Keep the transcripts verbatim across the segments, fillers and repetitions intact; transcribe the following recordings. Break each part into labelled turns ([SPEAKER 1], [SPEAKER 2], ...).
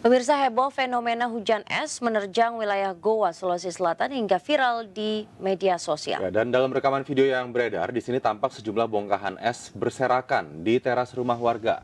[SPEAKER 1] Pemirsa, heboh fenomena hujan es menerjang wilayah Goa, Sulawesi Selatan hingga viral di media sosial.
[SPEAKER 2] Ya, dan dalam rekaman video yang beredar, di sini tampak sejumlah bongkahan es berserakan di teras rumah warga.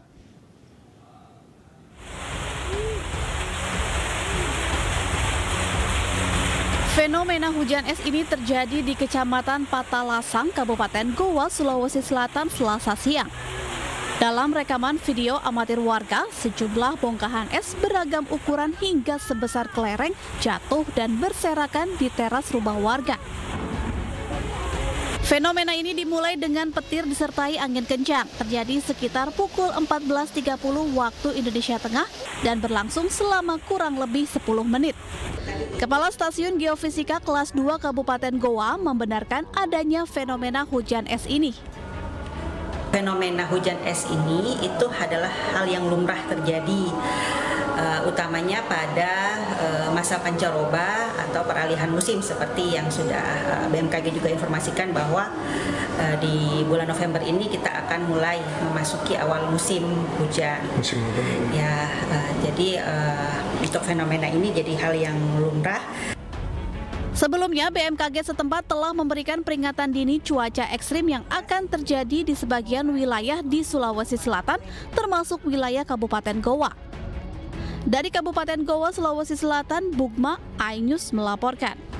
[SPEAKER 3] Fenomena hujan es ini terjadi di Kecamatan Patalasang, Kabupaten Goa, Sulawesi Selatan, Selasa siang. Dalam rekaman video amatir warga, sejumlah bongkahan es beragam ukuran hingga sebesar kelereng jatuh dan berserakan di teras rumah warga. Fenomena ini dimulai dengan petir disertai angin kencang, terjadi sekitar pukul empat belas tiga puluh waktu Indonesia Tengah dan berlangsung selama kurang lebih sepuluh menit. Kepala Stasiun Geofisika Kelas dua Kabupaten Goa membenarkan adanya fenomena hujan es ini.
[SPEAKER 4] Fenomena hujan es ini itu adalah hal yang lumrah terjadi, uh, utamanya pada uh, masa pancaroba atau peralihan musim seperti yang sudah uh, B M K G juga informasikan bahwa uh, di bulan November ini kita akan mulai memasuki awal musim hujan. Musim hujan. Ya, uh, jadi uh, untuk fenomena ini jadi hal yang lumrah.
[SPEAKER 3] Sebelumnya, B M K G setempat telah memberikan peringatan dini cuaca ekstrim yang akan terjadi di sebagian wilayah di Sulawesi Selatan, termasuk wilayah Kabupaten Goa. Dari Kabupaten Goa, Sulawesi Selatan, Bugma, iNews melaporkan.